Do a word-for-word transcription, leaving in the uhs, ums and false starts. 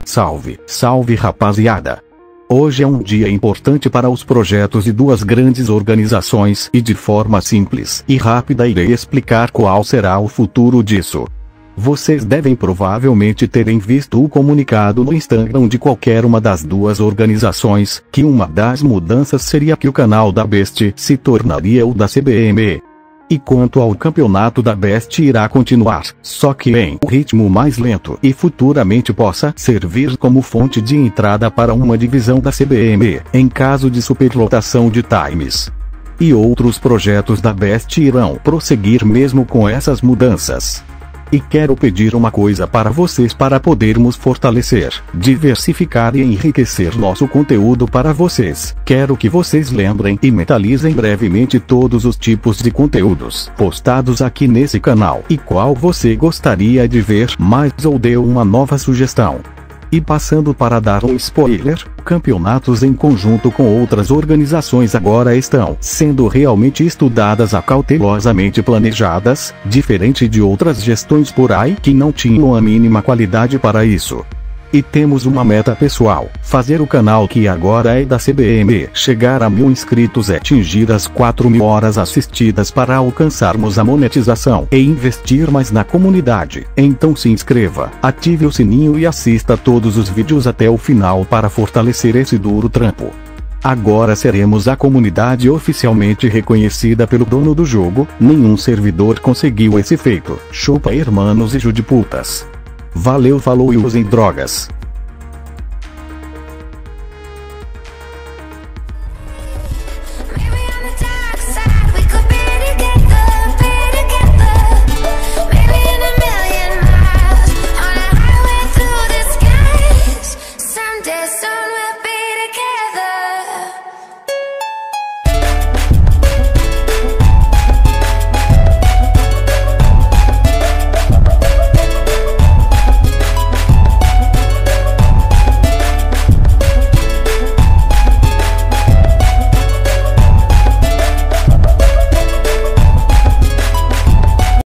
Salve, salve rapaziada! Hoje é um dia importante para os projetos de duas grandes organizações e de forma simples e rápida irei explicar qual será o futuro disso. Vocês devem provavelmente terem visto o comunicado no Instagram de qualquer uma das duas organizações, que uma das mudanças seria que o canal da Best se tornaria o da C B M E. E quanto ao campeonato da Best irá continuar, só que em um ritmo mais lento e futuramente possa servir como fonte de entrada para uma divisão da C B M E, em caso de superlotação de times. E outros projetos da Best irão prosseguir mesmo com essas mudanças. E quero pedir uma coisa para vocês para podermos fortalecer, diversificar e enriquecer nosso conteúdo para vocês. Quero que vocês lembrem e mentalizem brevemente todos os tipos de conteúdos postados aqui nesse canal e qual você gostaria de ver mais ou dê uma nova sugestão. E passando para dar um spoiler, campeonatos em conjunto com outras organizações agora estão sendo realmente estudadas e cautelosamente planejadas, diferente de outras gestões por aí que não tinham a mínima qualidade para isso. E temos uma meta pessoal, fazer o canal que agora é da C B M E chegar a mil inscritos e atingir as quatro mil horas assistidas para alcançarmos a monetização e investir mais na comunidade. Então se inscreva, ative o sininho e assista todos os vídeos até o final para fortalecer esse duro trampo. Agora seremos a comunidade oficialmente reconhecida pelo dono do jogo, nenhum servidor conseguiu esse feito. Chupa hermanos e judiputas. Valeu, falou e usem drogas.